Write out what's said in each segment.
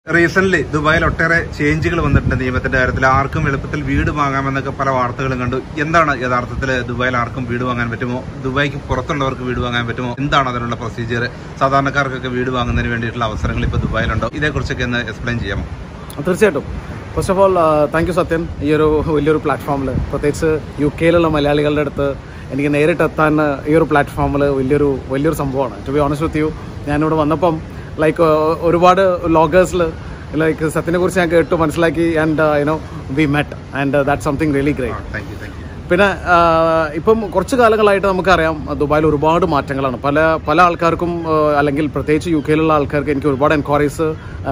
Recent ദുബായിൽ ഒട്ടേറെ ചേഞ്ചുകൾ വന്നിട്ടുണ്ട് നിയമത്തിന്റെ കാര്യത്തിൽ. ആർക്കും എളുപ്പത്തിൽ വീട് വാങ്ങാമെന്നൊക്കെ പല വാർത്തകളും കണ്ടു. എന്താണ് യഥാർത്ഥത്തിൽ ദുബായിൽ ആർക്കും വീട് വാങ്ങാൻ പറ്റുമോ? ദുബായിക്ക് പുറത്തുള്ളവർക്ക് വീട് വാങ്ങാൻ പറ്റുമോ? എന്താണ് അതിനുള്ള പ്രൊസീജിയർ? സാധാരണക്കാർക്കൊക്കെ വീട് വാങ്ങുന്നതിന് വേണ്ടിയിട്ടുള്ള അവസരങ്ങൾ ഇപ്പോൾ ദുബായിലുണ്ടോ? ഇതേക്കുറിച്ചൊക്കെ ഒന്ന് എക്സ്പ്ലെയിൻ ചെയ്യാമോ? തീർച്ചയായിട്ടും. First of all thank you Sathyan, ഈ ഒരു വലിയൊരു പ്ലാറ്റ്ഫോമിൽ, പ്രത്യേകിച്ച് UK-ലുള്ള മലയാളികളുടെ അടുത്ത് എനിക്ക് നേരിട്ടെത്താൻ ഈ ഒരു പ്ലാറ്റ്ഫോമിൽ വലിയൊരു സംഭവമാണ്. To be honest with you, ഞാനിവിടെ വന്നപ്പം ഒരുപാട് വ്ളോഗേഴ്സിൽ സത്യനെ കുറിച്ച് ഞാൻ കേട്ടു, മനസ്സിലാക്കി, and we met, and that something really great. പിന്നെ ഇപ്പം കുറച്ച് കാലങ്ങളായിട്ട് നമുക്കറിയാം ദുബായിൽ ഒരുപാട് മാറ്റങ്ങളാണ്. പല ആൾക്കാർക്കും, അല്ലെങ്കിൽ പ്രത്യേകിച്ച് UK-ലുള്ള ആൾക്കാർക്ക് എനിക്ക് ഒരുപാട് എൻക്വയറീസ്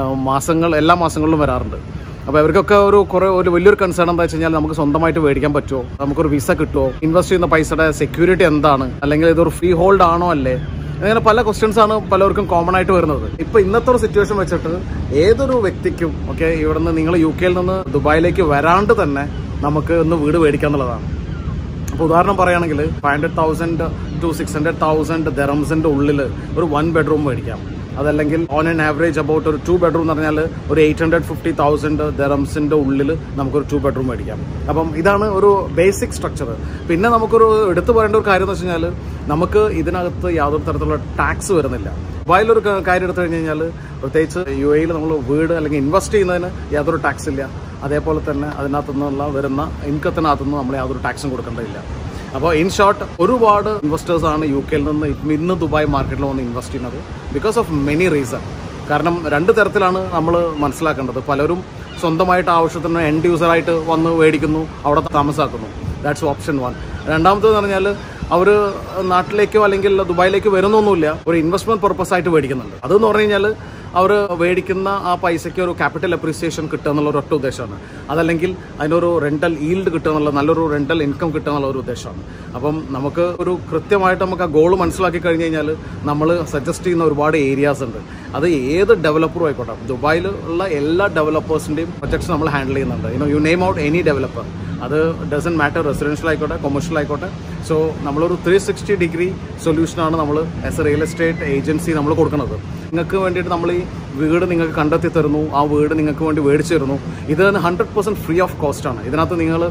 എല്ലാ മാസങ്ങളിലും വരാറുണ്ട്. അപ്പോൾ ഇവർക്കൊക്കെ ഒരു വലിയൊരു കൺസേൺ എന്താ വെച്ച് കഴിഞ്ഞാൽ, നമുക്ക് സ്വന്തമായിട്ട് മേടിക്കാൻ പറ്റുമോ, നമുക്കൊരു വിസ കിട്ടുമോ, ഇൻവെസ്റ്റ് ചെയ്യുന്ന പൈസയുടെ സെക്യൂരിറ്റി എന്താണ്, അല്ലെങ്കിൽ ഇതൊരു ഫ്രീ ഹോൾഡ് ആണോ അല്ലേ, അങ്ങനെ പല ക്വസ്റ്റ്യൻസ് ആണ് പലർക്കും കോമൺ ആയിട്ട് വരുന്നത്. ഇപ്പൊ ഇന്നത്തെ ഒരു സിറ്റുവേഷൻ വെച്ചിട്ട് ഏതൊരു വ്യക്തിക്കും ഇവിടുന്ന് നിങ്ങൾ UK-യിൽ നിന്ന് ദുബായിലേക്ക് വരാണ്ട് തന്നെ നമുക്ക് ഒന്ന് വീട് മേടിക്കാന്നുള്ളതാണ്. അപ്പോൾ ഉദാഹരണം പറയുകയാണെങ്കിൽ 500,000 to 600,000 ദിർഹംസിന്റെ ഉള്ളിൽ ഒരു 1 bedroom മേടിക്കാം. അതല്ലെങ്കിൽ ഓൺ ആൻ ആവറേജ് അബൌട്ട് ഒരു 2 bedroom എന്ന് പറഞ്ഞാൽ ഒരു 850,000 ദിർഹംസിന്റെ ഉള്ളിൽ നമുക്കൊരു 2 bedroom മേടിക്കാം. അപ്പം ഇതാണ് ഒരു ബേസിക് സ്ട്രക്ചർ. പിന്നെ നമുക്കൊരു എടുത്തു പറയേണ്ട ഒരു കാര്യം എന്ന് വെച്ച് കഴിഞ്ഞാൽ, നമുക്ക് ഇതിനകത്ത് യാതൊരു തരത്തിലുള്ള ടാക്സ് വരുന്നില്ല. ദുബായിലൊരു കാര്യം എടുത്തു കഴിഞ്ഞ് കഴിഞ്ഞാൽ, പ്രത്യേകിച്ച് UAE-യിൽ നമ്മൾ വീട് അല്ലെങ്കിൽ ഇൻവെസ്റ്റ് ചെയ്യുന്നതിന് യാതൊരു ടാക്സ് ഇല്ല. അതേപോലെ തന്നെ അതിനകത്തു നിന്നുള്ള വരുന്ന ഇൻകത്തിനകത്തുനിന്ന് നമ്മൾ യാതൊരു ടാക്സും കൊടുക്കേണ്ടതില്ല. അപ്പോൾ ഇൻ ഷോർട്ട്, ഒരുപാട് ഇൻവെസ്റ്റേഴ്സാണ് UK-യിൽ നിന്ന് ഇന്ന് ദുബായ് മാർക്കറ്റിൽ വന്ന് ഇൻവെസ്റ്റ് ചെയ്യുന്നത്, ബിക്കോസ് ഓഫ് മെനി റീസൺ. കാരണം 2 തരത്തിലാണ് നമ്മൾ മനസ്സിലാക്കേണ്ടത്. പലരും സ്വന്തമായിട്ട് ആവശ്യത്തിന് എൻഡ് യൂസറായിട്ട് വന്ന് മേടിക്കുന്നു, അവിടെ താമസാക്കുന്നു. That's option 1. രണ്ടാമത്തേന്ന് പറഞ്ഞാൽ, അവർ നാട്ടിലേക്കോ അല്ലെങ്കിൽ ദുബായിലേക്ക് വരുന്നൊന്നുമില്ല, ഒരു ഇൻവെസ്റ്റ്മെന്റ് പർപ്പസ് ആയിട്ട് മേടിക്കുന്നുണ്ട്. അതെന്ന് പറഞ്ഞു കഴിഞ്ഞാൽ, അവർ മേടിക്കുന്ന ആ പൈസയ്ക്ക് ഒരു ക്യാപിറ്റൽ അപ്രീസിയേഷൻ കിട്ടുക എന്നുള്ള ഒരൊറ്റ ഉദ്ദേശമാണ്. അതല്ലെങ്കിൽ അതിനൊരു റെന്റൽ ഈൽഡ് കിട്ടുക എന്നുള്ള, നല്ലൊരു റെന്റൽ ഇൻകം കിട്ടുക എന്നുള്ള ഒരു ഉദ്ദേശമാണ്. അപ്പം നമുക്ക് ഒരു കൃത്യമായിട്ട് നമുക്ക് ആ ഗോൾ മനസ്സിലാക്കി കഴിഞ്ഞ് കഴിഞ്ഞാൽ, നമ്മൾ സജസ്റ്റ് ചെയ്യുന്ന ഒരുപാട് ഏരിയാസ് ഉണ്ട്. അത് ഏത് ഡെവലപ്പറും ആയിക്കോട്ടെ, ദുബായിൽ ഉള്ള എല്ലാ ഡെവലപ്പേഴ്സിന്റെയും പ്രൊജക്ട്സ് നമ്മൾ ഹാൻഡിൽ ചെയ്യുന്നുണ്ട്. You name out any developer, അത് ഡസൻ മാറ്റർ, റെസിഡൻഷ്യൽ ആയിക്കോട്ടെ, കൊമേഴ്ഷ്യൽ ആയിക്കോട്ടെ. സോ നമ്മളൊരു 360-degree സൊല്യൂഷനാണ് നമ്മൾ as a real estate agency നമ്മൾ കൊടുക്കുന്നത്. നിങ്ങൾക്ക് വേണ്ടിയിട്ട് നമ്മൾ ഈ വീട് നിങ്ങൾക്ക് കണ്ടെത്തി തരുന്നു, ആ വീട് നിങ്ങൾക്ക് വേണ്ടി മേടിച്ചു തരുന്നു. ഇത് 100% ഫ്രീ ഓഫ് കോസ്റ്റ് ആണ്. ഇതിനകത്ത് നിങ്ങൾ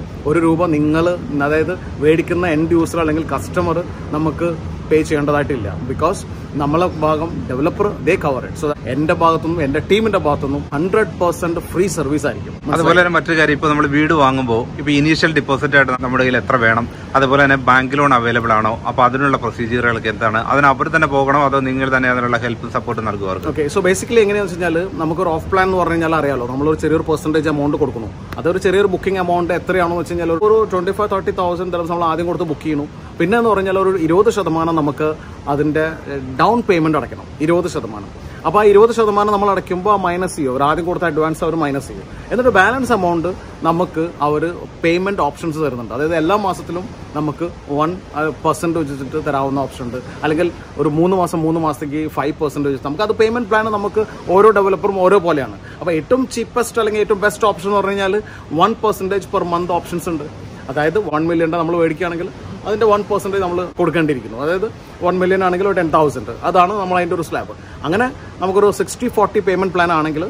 ₹1 അതായത് മേടിക്കുന്ന എൻഡ് യൂസർ അല്ലെങ്കിൽ കസ്റ്റമർ നമുക്ക് പേ ചെയ്യേണ്ടതായിട്ടില്ല. ബിക്കോസ് നമ്മളെ ഭാഗം developer they cover it. So എന്റെ ഭാഗത്തുനിന്നും എന്റെ ടീമിന്റെ ഭാഗത്തുനിന്നും 100% ഫ്രീ സർവീസ് ആയിരിക്കും. അതുപോലെ തന്നെ മറ്റൊരു കാര്യം, ഇപ്പൊ നമ്മൾ വീട് വാങ്ങുമ്പോൾ ഇപ്പൊ ഇനീഷ്യൽ ഡെപ്പോസിറ്റ് ആയിട്ട് നമ്മുടെ കയ്യിൽ എത്ര വേണം, അതുപോലെ തന്നെ ബാങ്ക് ലോൺ അവൈലബിൾ ആണോ, അപ്പൊ അതിനുള്ള പ്രൊസീജിയറുകൾക്ക് എന്താണ്, അതിന് അവർ തന്നെ പോകണോ, അതോ നിങ്ങൾ തന്നെ അതിനുള്ള ഹെൽപ്പും സപ്പോർട്ടും നൽകുക? ഓക്കെ, സോ ബേസിക്കലി എങ്ങനെയാണെന്ന് വെച്ച് കഴിഞ്ഞാൽ, നമുക്കൊരു ഓഫ് പ്ലാൻ എന്ന് പറഞ്ഞു കഴിഞ്ഞാൽ അറിയാലോ, നമ്മളൊരു ചെറിയൊരു പെർസെന്റേജ് എമൗണ്ട് കൊടുക്കുന്നു. അതൊരു ചെറിയൊരു ബുക്കിംഗ് എമൗണ്ട് എത്രയാണെന്ന് വെച്ച് കഴിഞ്ഞാൽ, ഒരു 25,000-30,000 ദിർഹംസ് നമ്മൾ ആദ്യം കൊടുത്ത് ബുക്ക് ചെയ്യുന്നു. പിന്നെ എന്ന് പറഞ്ഞാൽ ഒരു 20% നമുക്ക് അതിന്റെ ഡൗൺ പേയ്മെന്റ് അടയ്ക്കണം, 20%. അപ്പോൾ ആ 20% നമ്മൾ അടയ്ക്കുമ്പോൾ മൈനസ് ചെയ്യും. അവർ ആദ്യം കൊടുത്ത അഡ്വാൻസ് അവർ മൈനസ് ചെയ്യും. എന്നിട്ട് ബാലൻസ് എമൗണ്ട് നമുക്ക് അവർ പേയ്മെന്റ് ഓപ്ഷൻസ് തരുന്നുണ്ട്. അതായത് എല്ലാ മാസത്തിലും നമുക്ക് 1% വെച്ചിട്ട് തരാവുന്ന ഓപ്ഷൻ ഉണ്ട്. അല്ലെങ്കിൽ ഒരു 3 മാസത്തേക്ക് 5% നമുക്ക് അത് പേയ്മെന്റ് പ്ലാൻ നമുക്ക് ഓരോ ഡെവലപ്പറും ഓരോ പോലെയാണ്. അപ്പോൾ ഏറ്റവും ചീപ്പസ്റ്റ് അല്ലെങ്കിൽ ഏറ്റവും ബെസ്റ്റ് ഓപ്ഷൻ എന്ന് പറഞ്ഞു കഴിഞ്ഞാൽ 1% പെർ മന്ത് ഓപ്ഷൻസ് ഉണ്ട്. അതായത് 1 million നമ്മൾ മേടിക്കുകയാണെങ്കിൽ അതിന്റെ 1% നമ്മൾ കൊടുക്കേണ്ടിയിരിക്കുന്നു. അതായത് 1 million ആണെങ്കിൽ ഒരു 10,000, അതാണ് നമ്മൾ അതിന്റെ ഒരു സ്ലാബ്. അങ്ങനെ നമുക്കൊരു 60-40 പേയ്മെന്റ് പ്ലാൻ ആണെങ്കിൽ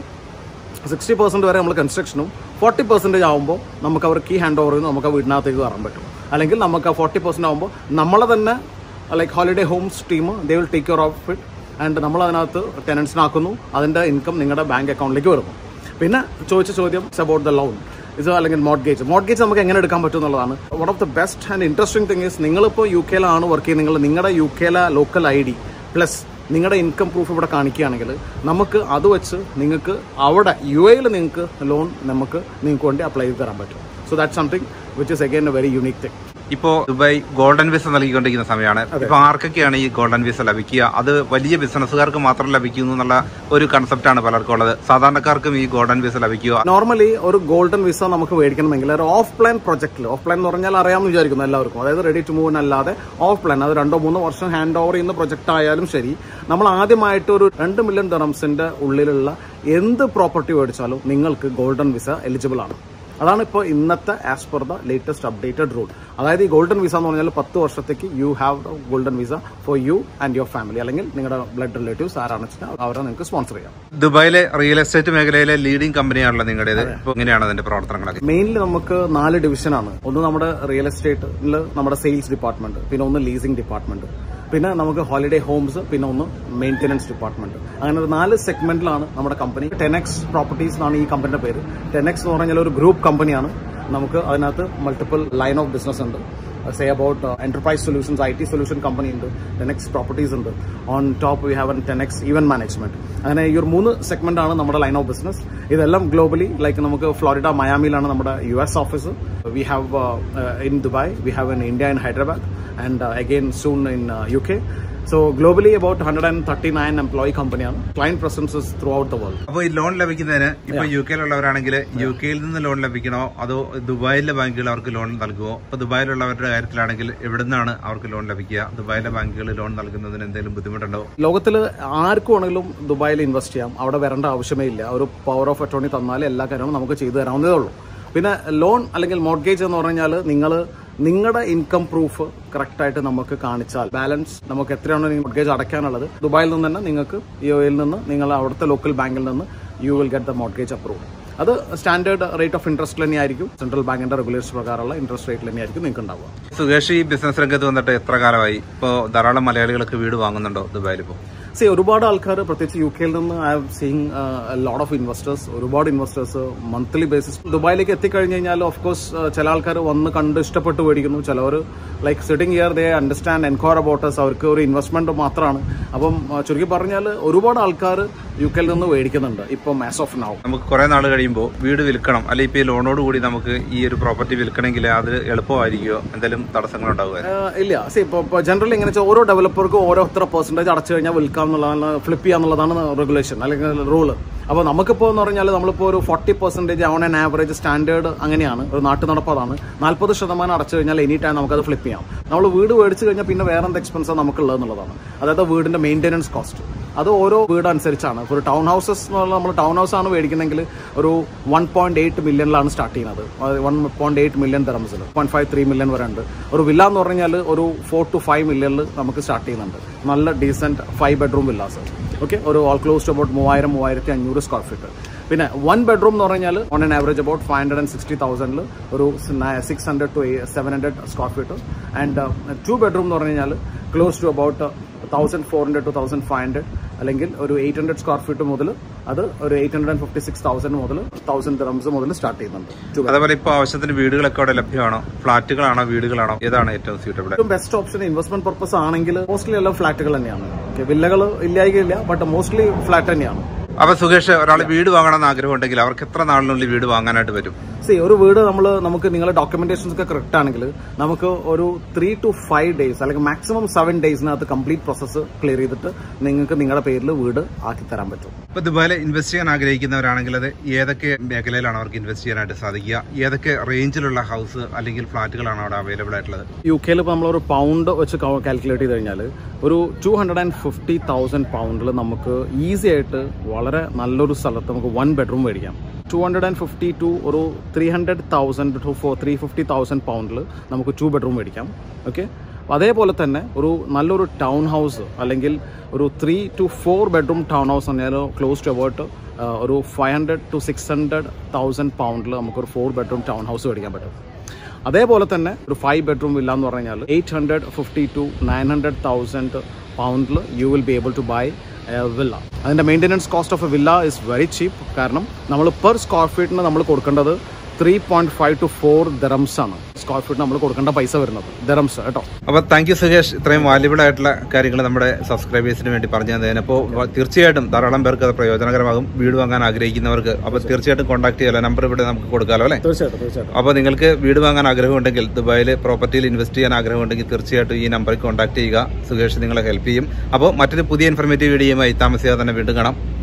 60% വരെ നമ്മൾ കൺസ്ട്രക്ഷനും 40% ആകുമ്പോൾ നമുക്ക് അവർ കീ ഹാൻഡ് ഓവർ ചെയ്യുന്നു, നമുക്ക് ആ വീടിനകത്തേക്ക് കയറാൻ പറ്റും. അല്ലെങ്കിൽ നമുക്ക് ആ 40% ആകുമ്പോൾ നമ്മളെ തന്നെ like holiday homes team they will take care of it, and നമ്മൾ അതിനകത്ത് ടെനൻസിനാക്കുന്നു. അതിന്റെ ഇൻകം നിങ്ങളുടെ ബാങ്ക് അക്കൗണ്ടിലേക്ക് വരുന്നു. പിന്നെ ചോദിച്ച ചോദ്യം അബൌട്ട് ദ ലോൺ അല്ലെങ്കിൽ മോർഗേജ് നമുക്ക് എങ്ങനെ എടുക്കാൻ പറ്റും എന്നുള്ളതാണ്. One of the best and interesting thing is, നിങ്ങളിപ്പോൾ UK-യിലാണ് വർക്ക് ചെയ്യുന്നത്, നിങ്ങളുടെ UK-യിലെ ലോക്കൽ ID പ്ലസ് നിങ്ങളുടെ ഇൻകം പ്രൂഫ് ഇവിടെ കാണിക്കുകയാണെങ്കിൽ, നമുക്ക് അത് വെച്ച് നിങ്ങൾക്ക് അവിടെ UAE-യിൽ നിങ്ങൾക്ക് ലോൺ നിങ്ങൾക്ക് വേണ്ടി അപ്ലൈ ചെയ്ത് തരാൻ പറ്റും. So that something which is again a very unique thing. ഇപ്പോ ദുബായ് ഗോൾഡൻ വിസ നൽകിക്കൊണ്ടിരിക്കുന്ന സമയമാണ്. ഇപ്പൊ ആർക്കൊക്കെയാണ് ഈ ഗോൾഡൻ വിസ ലഭിക്കുക? അത് വലിയ ബിസിനസ്സുകാർക്ക് മാത്രം ലഭിക്കുന്നു എന്നുള്ള ഒരു കൺസെപ്റ്റാണ് പലർക്കും ഉള്ളത്. സാധാരണക്കാർക്കും ഈ ഗോൾഡൻ വിസ ലഭിക്കുക? നോർമലി ഒരു ഗോൾഡൻ വിസ നമുക്ക് മേടിക്കണമെങ്കിൽ ഒരു ഓഫ് പ്ലാൻ പ്രൊജക്റ്റിൽ, ഓഫ് പ്ലാൻ എന്ന് പറഞ്ഞാൽ അറിയാമെന്ന് വിചാരിക്കുന്നു എല്ലാവർക്കും, അതായത് റെഡി ടു മൂവ് അല്ലാതെ ഓഫ് പ്ലാൻ, അത് 2-3 വർഷം ഹാൻഡ് ഓവർ ചെയ്യുന്ന പ്രൊജക്ട് ആയാലും ശരി, നമ്മൾ ആദ്യമായിട്ട് ഒരു 2 million ദിർഹംസിന്റെ ഉള്ളിലുള്ള എന്ത് പ്രോപ്പർട്ടി മേടിച്ചാലും നിങ്ങൾക്ക് ഗോൾഡൻ വിസ എലിജിബിൾ ആണ്. അതാണ് ഇപ്പോൾ ഇന്നത്തെ as per the latest updated rule. അതായത് ഈ ഗോൾഡൻ വിസ എന്ന് പറഞ്ഞാൽ 10 വർഷത്തേക്ക് you have the golden visa for you and your family, അല്ലെങ്കിൽ നിങ്ങളുടെ ബ്ലഡ് റിലേറ്റീവ്സ് ആരാണെന്ന് വെച്ചാൽ അവരെ നിങ്ങൾക്ക് സ്പോൺസർ ചെയ്യാം. ദുബായിലെ റിയൽ എസ്റ്റേറ്റ് മേഖലയിലെ ലീഡിംഗ് കമ്പനിയാണല്ലോ നിങ്ങളുടേത്. ഇപ്പോൾ എങ്ങനെയാണ് അതിന്റെ പ്രവർത്തനങ്ങളൊക്കെ? മെയിൻലി നമുക്ക് 4 ഡിവിഷനാണ്. ഒന്ന് നമ്മുടെ റിയൽ എസ്റ്റേറ്റിൽ നമ്മുടെ സെയിൽസ് ഡിപ്പാർട്ട്മെന്റ്, പിന്നെ ഒന്ന് ലീസിംഗ് ഡിപ്പാർട്ട്മെന്റ്, പിന്നെ നമുക്ക് ഹോളിഡേ ഹോംസ്, പിന്നെ ഒന്ന് മെയിൻ്റെനൻസ് ഡിപ്പാർട്ട്മെന്റ്. അങ്ങനെ ഒരു 4 സെഗ്മെന്റിലാണ് നമ്മുടെ കമ്പനി. 10X പ്രോപ്പർട്ടീസ് എന്നാണ് ഈ കമ്പനിയുടെ പേര്. 10X എന്ന് പറഞ്ഞാൽ ഒരു ഗ്രൂപ്പ് കമ്പനിയാണ്. നമുക്ക് അതിനകത്ത് മൾട്ടിപ്പിൾ ലൈൻ ഓഫ് ബിസിനസ് ഉണ്ട്. Say about enterprise solutions, IT solution company ഉണ്ട്, 10X പ്രോപ്പർട്ടീസ് ഉണ്ട്. On top we have 10X event management. അങ്ങനെ ഈ ഒരു 3 സെഗ്മെന്റ് ആണ് നമ്മുടെ ലൈൻ ഓഫ് ബിസിനസ്. ഇതെല്ലാം ഗ്ലോബലി, ലൈക്ക് നമുക്ക് ഫ്ലോറിഡ മയാമിയിലാണ് നമ്മുടെ US office. We have in Dubai, we have in India in Hyderabad, and again soon in UK. So globally about 139 employee companyയാണ്. Client presence is throughout the world. അപ്പോൾ ഈ loan ലഭിക്കുന്നതിന് ഇപ്പൊ UK-ലുള്ളവരാണെങ്കിൽ UK-ൽ നിന്ന് ലോൺ ലഭിക്കണോ അതോ ദുബായിലെ ബാങ്കുകൾ അവർക്ക് ലോൺ നൽകുമോ? ഇപ്പൊ ദുബായിലുള്ളവരുടെ കാര്യത്തിലാണെങ്കിൽ എവിടെ നിന്നാണ് അവർക്ക് ലോൺ ലഭിക്കുക? ദുബായിലെ ബാങ്കുകൾ ലോൺ നൽകുന്നതിന് എന്തെങ്കിലും ബുദ്ധിമുട്ടുണ്ടോ? ലോകത്തിൽ ആർക്കും ആണെങ്കിലും ദുബായിൽ ഇൻവെസ്റ്റ് ചെയ്യാം. അവിടെ വരേണ്ട ആവശ്യമേ ഇല്ല. ഒരു പവർ ഓഫ് അറ്റോർണി തന്നാൽ എല്ലാ കാര്യവും നമുക്ക് ചെയ്തു തരാവുന്നതേ ഉള്ളൂ. പിന്നെ ലോൺ അല്ലെങ്കിൽ മോർഗേജ് എന്ന് പറഞ്ഞാൽ നിങ്ങളുടെ ഇൻകം പ്രൂഫ് കറക്റ്റായിട്ട് നമുക്ക് കാണിച്ചാൽ ബാലൻസ് നമുക്ക് എത്രയാണോ മോർഗേജ് അടയ്ക്കാനുള്ളത് ദുബായിൽ നിന്ന് തന്നെ നിങ്ങൾക്ക് UAE-ൽ നിന്ന് നിങ്ങൾ അവിടുത്തെ ലോക്കൽ ബാങ്കിൽ നിന്ന് you will get the mortgage approve. അത് സ്റ്റാൻഡേർഡ് റേറ്റ് ഓഫ് ഇൻട്രസ്റ്റ് തന്നെയായിരിക്കും. സെൻട്രൽ ബാങ്കിന്റെ റെഗുലേഷൻ പ്രകാരമുള്ള ഇൻട്രസ്റ്റ് റേറ്റ് തന്നെയായിരിക്കും നിങ്ങൾക്ക് ഉണ്ടാവുക. സുകേഷ്, ഈ ബിസിനസ് രംഗത്ത് വന്നിട്ട് എത്ര കാലമായി? ഇപ്പോൾ ധാരാളം മലയാളികൾക്ക് വീട് വാങ്ങുന്നുണ്ടോ ദുബായിൽ? ഇപ്പോൾ ഒരുപാട് ആൾക്കാർ, പ്രത്യേകിച്ച് UK-ൽ നിന്ന് I have seeing lot of investors, ഒരുപാട് ഇൻവെസ്റ്റേഴ്സ് മന്ത്ലി ബേസിസ് ദുബായിലേക്ക് എത്തിക്കഴിഞ്ഞ് കഴിഞ്ഞാൽ ഓഫ് കോഴ്സ് ചില ആൾക്കാർ വന്ന് കണ്ട് ഇഷ്ടപ്പെട്ട് മേടിക്കുന്നു. ചിലവർ like sitting here they understand enquire about us. അവർക്ക് ഒരു ഇൻവെസ്റ്റ്മെന്റ് മാത്രമാണ്. അപ്പം ചുരുക്കി പറഞ്ഞാൽ ഒരുപാട് ആൾക്കാർ UK-ൽ നിന്ന് മേടിക്കുന്നുണ്ട് ഇപ്പം ആസ് ഓഫ് നൗ. നമുക്ക് കുറെ നാൾ കഴിയുമ്പോൾ വീട് വിൽക്കണം, അല്ലെങ്കിൽ ഇപ്പൊ ഈ ലോണോട് കൂടി നമുക്ക് ഈ ഒരു പ്രോപ്പർട്ടി വിൽക്കണമെങ്കിൽ അത് എളുപ്പമായിരിക്കുമോ? എന്തെങ്കിലും തടസ്സങ്ങൾ ഉണ്ടാവുക? ഇല്ല. ഇപ്പോൾ ജനറലി എങ്ങനെ വെച്ചാൽ ഓരോ ഡെവലപ്പർക്കും ഓരോ എത്ര പെർസെന്റേജ് അടച്ചു കഴിഞ്ഞാൽ വിൽക്കാം എന്നുള്ളതാണ്, ഫ്ലിപ്പ് ചെയ്യാന്നുള്ളതാണ് റെഗുലേഷൻ അല്ലെങ്കിൽ റൂള്. അപ്പോൾ നമുക്കിപ്പോൾ എന്ന് പറഞ്ഞാൽ നമ്മളിപ്പോൾ ഒരു 40% ഓൺ ആൻ ആവറേജ് സ്റ്റാൻഡേർഡ് അങ്ങനെയാണ്, ഒരു നാട്ടു നടപ്പതാണ്. 40% അടച്ചു കഴിഞ്ഞാൽ എനി ടൈം നമുക്കത് ഫ്ലിപ്പ് ചെയ്യാം. നമ്മൾ വീട് മേടിച്ചു കഴിഞ്ഞാൽ പിന്നെ വേറെ എന്ത് എക്സ്പെൻസാണ് നമുക്കുള്ളത് എന്നുള്ളതാണ്. അതായത് വീടിന്റെ മെയിൻ്റെനൻസ് കോസ്റ്റ് അത് ഓരോ വീട് അനുസരിച്ചാണ്. ഇപ്പോൾ ഒരു ടൗൺ ഹൗസസ് എന്ന് പറഞ്ഞാൽ നമ്മൾ ടൗൺ ഹൗസ് ആണ് മേടിക്കുന്നെങ്കിൽ ഒരു 1.8 മില്യണിലാണ് സ്റ്റാർട്ട് ചെയ്യുന്നത്. 1.8 മില്യൺ ദിർഹംസിൽ 1.53 മില്യൺ വരെ ഉണ്ട്. ഒരു വില്ല എന്ന് പറഞ്ഞാൽ ഒരു 4 to 5 മില്യണിൽ നമുക്ക് സ്റ്റാർട്ട് ചെയ്യുന്നുണ്ട്. നല്ല ഡീസെന്റ് 5 ബെഡ്റൂം വില്ലാസ്. ഓക്കെ, ഒരു all close to about 3000-3500 square feet. പിന്നെ 1 ബെഡ്റൂം എന്ന് പറഞ്ഞാൽ ഓൺ ആൻ ആവറേജ് അബൌട്ട് 560,000 ഒരു 600 to 700 square feet. And 2 bedroom എന്ന് പറഞ്ഞു കഴിഞ്ഞാൽ ക്ലോസ് ടു അബൌട്ട് 1400 to 1500, അല്ലെങ്കിൽ ഒരു 800 സ്ക്വയർ ഫീറ്റ് മുതൽ അത് ഒരു 856,000 മുതൽ 1000 ദിർഹംസ് മുതൽ സ്റ്റാർട്ട് ചെയ്യുന്നുണ്ട്. അതേപോലെ ഇപ്പോൾ ആവശ്യത്തിന് വീടുകളൊക്കെ അവിടെ ലഭ്യമാണോ? ഫ്ലാറ്റുകളാണോ വീടുകളാണോ? ഏതാണ് ഏറ്റവും സ്യൂട്ടബിൾ? ഏറ്റവും ബെസ്റ്റ് ഓപ്ഷൻ ഇൻവെസ്റ്റ്മെന്റ് പർപ്പസ് ആണെങ്കിൽ മോസ്റ്റ്ലി എല്ലാം ഫ്ലാറ്റുകൾ തന്നെയാണ്. വില്ലകൾ ഇല്ലായില്ല, ബട്ട് മോസ്റ്റ്ലി ഫ്ലാറ്റ് തന്നെയാണ്. അപ്പൊ സുകേഷ്, ഒരാൾ വീട് വാങ്ങണമെന്ന് ആഗ്രഹം ഉണ്ടെങ്കിൽ അവർക്ക് എത്ര നാളിനുള്ളിൽ വീട് വാങ്ങാനായിട്ട് പറ്റും? ഒരു വീട് നമുക്ക് നിങ്ങളുടെ ഡോക്യുമെന്റേഷൻസ് ഒക്കെ കറക്റ്റ് ആണെങ്കിൽ നമുക്ക് ഒരു 3 to 5 ഡേയ്സ് അല്ലെങ്കിൽ മാക്സിമം 7 ഡേയ്സിനകത്ത് കംപ്ലീറ്റ് പ്രോസസ്സ് ക്ലിയർ ചെയ്തിട്ട് നിങ്ങൾക്ക് നിങ്ങളുടെ പേരിൽ വീട് ആക്കി തരാൻ പറ്റും. ഇപ്പൊ ദുബായിൽ ഇൻവെസ്റ്റ് ചെയ്യാൻ ആഗ്രഹിക്കുന്നവരാണെങ്കിൽ അത് ഏതൊക്കെ മേഖലയിലാണ് അവർക്ക് ഇൻവെസ്റ്റ് ചെയ്യാനായിട്ട് സാധിക്കുക? ഏതൊക്കെ റേഞ്ചിലുള്ള ഹൗസ് അല്ലെങ്കിൽ ഫ്ലാറ്റുകളാണ് അവിടെ അവൈലബിൾ ആയിട്ടുള്ളത്? UK-ൽ ഇപ്പോൾ നമ്മളൊരു പൗണ്ട് വെച്ച് കാൽക്കുലേറ്റ് ചെയ്ത് കഴിഞ്ഞാൽ ഒരു 250,000 പൗണ്ടിൽ നമുക്ക് ഈസി ആയിട്ട് വളരെ നല്ലൊരു സ്ഥലത്ത് നമുക്ക് 1 ബെഡ്റൂം മേടിക്കാം. 250 to ഒരു 300,000 to 350,000 പൗണ്ടിൽ നമുക്ക് 2 ബെഡ്റൂം മേടിക്കാം. ഓക്കെ, അതേപോലെ തന്നെ ഒരു നല്ലൊരു ടൗൺ ഹൗസ് അല്ലെങ്കിൽ ഒരു 3 to 4 ബെഡ്റൂം ടൗൺ ഹൗസ് പറഞ്ഞാൽ ക്ലോസ് ടു അബൌട്ട് ഒരു 500 to 600,000 പൗണ്ടിൽ നമുക്കൊരു 4 ബെഡ്റൂം ടൗൺ ഹൗസ് മേടിക്കാൻ പറ്റും. അതേപോലെ തന്നെ ഒരു 5 ബെഡ്റൂം വില്ല എന്ന് പറഞ്ഞു കഴിഞ്ഞാൽ 850 to 900,000 പൗണ്ടിൽ you will be able to buy villa. അതിൻ്റെ maintenance cost of a villa is very cheap. കാരണം നമ്മൾ പെർ സ്ക്വയർ ഫീറ്റിന് നമ്മൾ കൊടുക്കേണ്ടത് 3.5 to 4 ദിർഹംസ് ആണ് സ്ക്വയർ ഫീറ്റ് നമ്മൾ കൊടുക്കേണ്ട പൈസ വരുന്നത്, ദിർഹംസ് കേട്ടോ. അപ്പോൾ താങ്ക് യു സുകേഷ്, ഇത്രയും വാല്യുബിൾ ആയിട്ടുള്ള കാര്യങ്ങൾ നമ്മുടെ സബ്സ്ക്രൈബേഴ്സിന് വേണ്ടി പറഞ്ഞു തന്നതിന്. അപ്പോൾ തീർച്ചയായിട്ടും ധാരാളം പേർക്ക് അത് പ്രയോജനകരമാകും, വീട് വാങ്ങാൻ ആഗ്രഹിക്കുന്നവർക്ക്. അപ്പോൾ തീർച്ചയായിട്ടും കോൺടാക്ട് ചെയ്യാലോ, നമ്പർ ഇവിടെ നമുക്ക് കൊടുക്കാമല്ലോ അല്ലേ? തീർച്ചയായിട്ടും. അപ്പോൾ നിങ്ങൾക്ക് വീട് വാങ്ങാൻ ആഗ്രഹമുണ്ടെങ്കിൽ, ദുബായിൽ പ്രോപ്പർട്ടിയിൽ ഇൻവെസ്റ്റ് ചെയ്യാൻ ആഗ്രഹമുണ്ടെങ്കിൽ തീർച്ചയായിട്ടും ഈ നമ്പറിൽ കോൺടാക്ട് ചെയ്യുക. സുകേഷ് നിങ്ങളെ ഹെൽപ്പ് ചെയ്യും. അപ്പോൾ മറ്റൊരു പുതിയ ഇൻഫർമേറ്റീവ് വീഡിയോയുമായി താമസിയാതെ തന്നെ വീണ്ടും കാണാം.